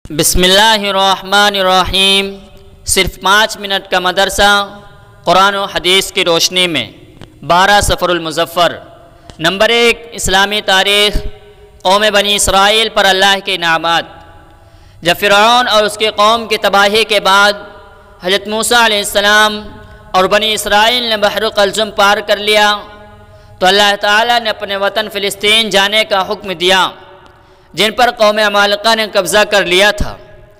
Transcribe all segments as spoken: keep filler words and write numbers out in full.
بسم اللہ الرحمن الرحیم۔ صرف پانچ منٹ کا مدرسہ قرآن و حدیث کی روشنی میں بارہ صفر المظفر۔ نمبر ایک، اسلامی تاریخ، قوم بنی اسرائیل پر اللہ کے انعامات۔ جب فرعون اور اس کی قوم کی تباہی کے بعد حضرت موسیٰ علیہ السلام اور بنی اسرائیل نے بحر قلزم پار کر لیا تو اللہ تعالیٰ نے اپنے وطن فلسطین جانے کا حکم دیا، جن پر قوم عمالقہ نے قبضہ کر لیا تھا،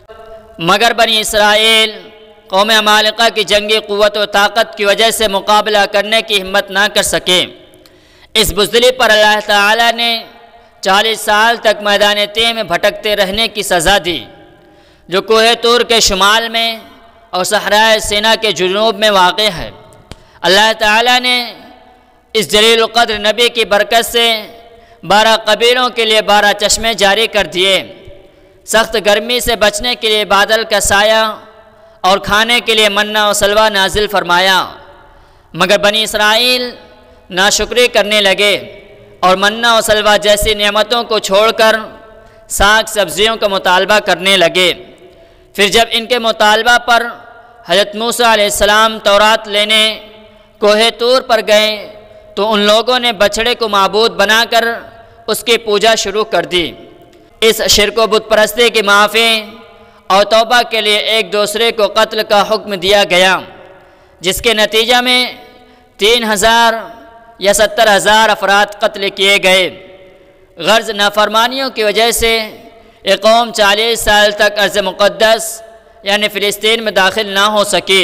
مگر بنی اسرائیل قوم عمالقہ کی جنگی قوت و طاقت کی وجہ سے مقابلہ کرنے کی ہمت نہ کر سکے۔ اس بزدلی پر اللہ تعالیٰ نے چالیس سال تک میدان طے میں بھٹکتے رہنے کی سزا دی، جو کوہ طور کے شمال میں اور صحرائے سینا کے جنوب میں واقع ہے۔ اللہ تعالیٰ نے اس جلیل القدر نبی کی برکت سے بارہ قبیلوں کے لیے بارہ چشمے جاری کر دیے، سخت گرمی سے بچنے کے لیے بادل کا سایہ اور کھانے کے لیے منہ و سلوہ نازل فرمایا، مگر بنی اسرائیل ناشکری کرنے لگے اور منہ و سلوہ جیسی نعمتوں کو چھوڑ کر ساگ سبزیوں کا مطالبہ کرنے لگے۔ پھر جب ان کے مطالبہ پر حضرت موسیٰ علیہ السلام تورات لینے کوہ طور پر گئے تو ان لوگوں نے بچھڑے کو معبود بنا کر اس کی پوجا شروع کر دی۔ اس شرک و بت پرستی کی معافی اور توبہ کے لیے ایک دوسرے کو قتل کا حکم دیا گیا، جس کے نتیجہ میں تین ہزار یا ستر ہزار افراد قتل کیے گئے۔ غرض نافرمانیوں کی وجہ سے یہ قوم چالیس سال تک ارض مقدس یعنی فلسطین میں داخل نہ ہو سکی۔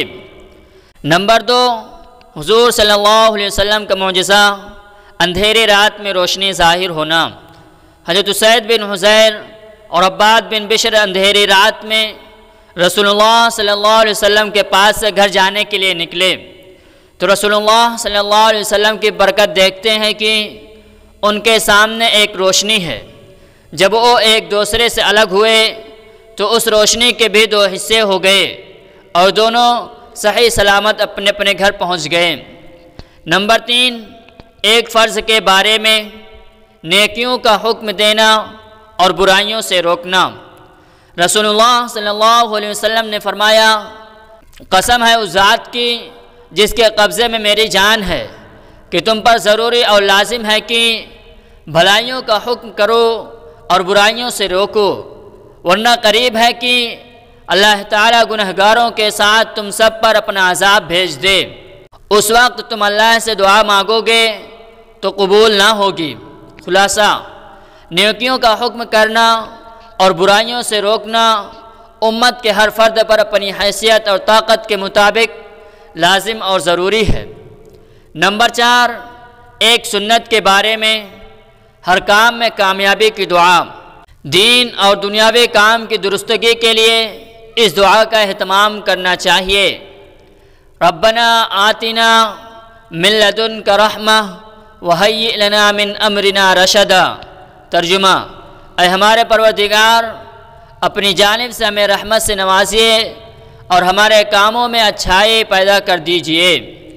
نمبر دو، حضور صلی اللہ علیہ وسلم کا معجزہ، اندھیری رات میں روشنی ظاہر ہونا۔ حضرت اسید بن حضیر اور عباد بن بشر اندھیری رات میں رسول اللہ صلی اللہ علیہ وسلم کے پاس سے گھر جانے کے لیے نکلے تو رسول اللہ صلی اللہ علیہ وسلم کی برکت دیکھتے ہیں کہ ان کے سامنے ایک روشنی ہے۔ جب وہ ایک دوسرے سے الگ ہوئے تو اس روشنی کے بھی دو حصے ہو گئے اور دونوں صحیح سلامت اپنے اپنے گھر پہنچ گئے۔ نمبر تین، ایک فرض کے بارے میں نیکیوں کا حکم دینا اور برائیوں سے روکنا۔ رسول اللہ صلی اللہ علیہ وسلم نے فرمایا، قسم ہے اس ذات کی جس کے قبضے میں میری جان ہے کہ تم پر ضروری اور لازم ہے کہ بھلائیوں کا حکم کرو اور برائیوں سے روکو، ورنہ قریب ہے کہ اللہ تعالیٰ گنہگاروں کے ساتھ تم سب پر اپنا عذاب بھیج دے۔ اس وقت تم اللہ سے دعا مانگو گے تو قبول نہ ہوگی۔ خلاصہ، نیکیوں کا حکم کرنا اور برائیوں سے روکنا امت کے ہر فرد پر اپنی حیثیت اور طاقت کے مطابق لازم اور ضروری ہے۔ نمبر چار، ایک سنت کے بارے میں ہر کام میں کامیابی کی دعا۔ دین اور دنیاوی کام کی درستگی کے لیے اس دعا کا اہتمام کرنا چاہیے۔ ربنا آتنا من لدنک رحمہ وہیئ لنا من امرنا رشدا۔ ترجمہ، اے ہمارے پروردگار، اپنی جانب سے ہمیں رحمت سے نوازیے اور ہمارے کاموں میں اچھائی پیدا کر دیجیے۔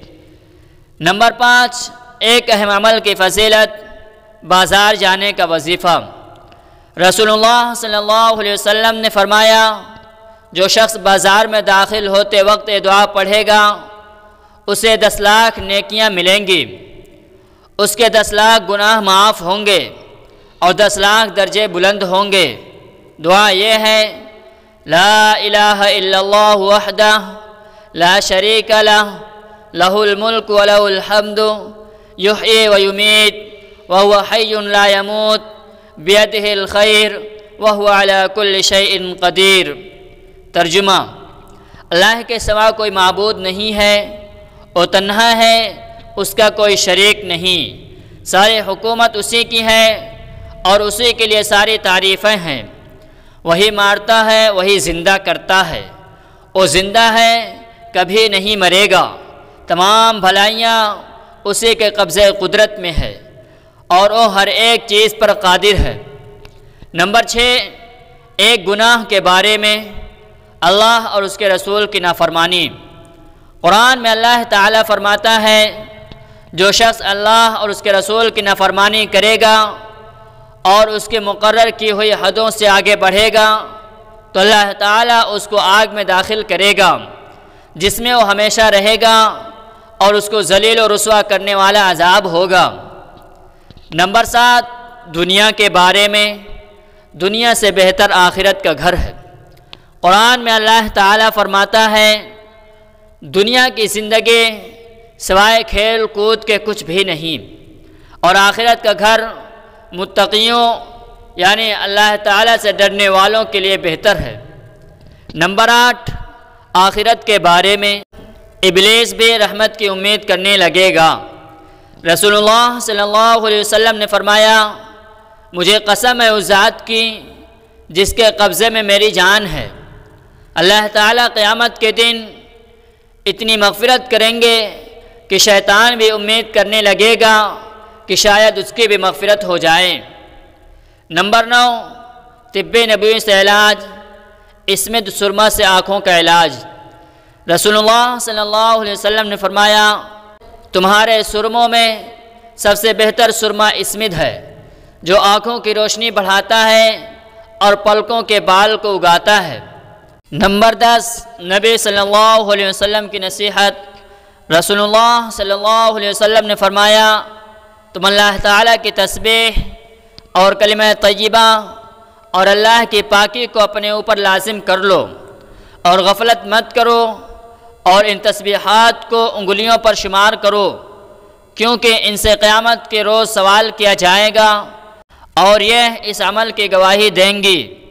نمبر پانچ، ایک اہم عمل کی فضیلت، بازار جانے کا وظیفہ۔ رسول اللہ صلی اللہ علیہ وسلم نے فرمایا، جو شخص بازار میں داخل ہوتے وقت یہ دعا پڑھے گا اسے دس لاکھ نیکیاں ملیں گی، اس کے دس لاکھ گناہ معاف ہوں گے اور دس لاکھ درجے بلند ہوں گے۔ دعا یہ ہے، لا الہ الا اللہ وحدہ لا شریک لہ لہ الملک ولہ الحمد یحیی ویمیت وہو حی لا یموت بیدہ الخیر وہو علی کل شیء قدیر۔ ترجمہ، اللہ کے سوا کوئی معبود نہیں ہے، وہ تنہا ہے، اس کا کوئی شریک نہیں، ساری حکومت اسی کی ہے اور اسی کے لیے ساری تعریفیں ہیں۔ وہی مارتا ہے، وہی زندہ کرتا ہے، وہ زندہ ہے، کبھی نہیں مرے گا، تمام بھلائیاں اسی کے قبضے قدرت میں ہے اور وہ ہر ایک چیز پر قادر ہے۔ نمبر چھ، ایک گناہ کے بارے میں اللہ اور اس کے رسول کی نافرمانی۔ قرآن میں اللہ تعالیٰ فرماتا ہے، جو شخص اللہ اور اس کے رسول کی نافرمانی کرے گا اور اس کے مقرر کی ہوئی حدوں سے آگے بڑھے گا تو اللہ تعالیٰ اس کو آگ میں داخل کرے گا جس میں وہ ہمیشہ رہے گا اور اس کو ذلیل و رسوا کرنے والا عذاب ہوگا۔ نمبر سات، دنیا کے بارے میں، دنیا سے بہتر آخرت کا گھر ہے۔ قرآن میں اللہ تعالیٰ فرماتا ہے دنیا کی زندگی سوائے کھیل کود کے کچھ بھی نہیں، اور آخرت کا گھر متقیوں یعنی اللہ تعالیٰ سے ڈرنے والوں کے لیے بہتر ہے۔ نمبر آٹھ، آخرت کے بارے میں ابلیس بھی رحمت کی امید کرنے لگے گا۔ رسول اللہ صلی اللہ علیہ وسلم نے فرمایا مجھے قسم ہے اس ذات کی جس کے قبضے میں میری جان ہے، اللہ تعالیٰ قیامت کے دن اتنی مغفرت کریں گے کہ شیطان بھی امید کرنے لگے گا کہ شاید اس کی بھی مغفرت ہو جائے۔ نمبر نو، طب نبوی سے علاج، اسمد سرما سے آنکھوں کا علاج۔ رسول اللہ صلی اللہ علیہ وسلم نے فرمایا تمہارے سرموں میں سب سے بہتر سرما اسمد ہے جو آنکھوں کی روشنی بڑھاتا ہے اور پلکوں کے بال کو اگاتا ہے۔ نمبر دس، نبی صلی اللہ علیہ وسلم کی نصیحت۔ رسول اللہ صلی اللہ علیہ وسلم نے فرمایا تم اللہ تعالیٰ کی تسبیح اور کلمہ طیبہ اور اللہ کی پاکی کو اپنے اوپر لازم کر لو اور غفلت مت کرو اور ان تسبیحات کو انگلیوں پر شمار کرو، کیونکہ ان سے قیامت کے روز سوال کیا جائے گا اور یہ اس عمل کی گواہی دیں گی۔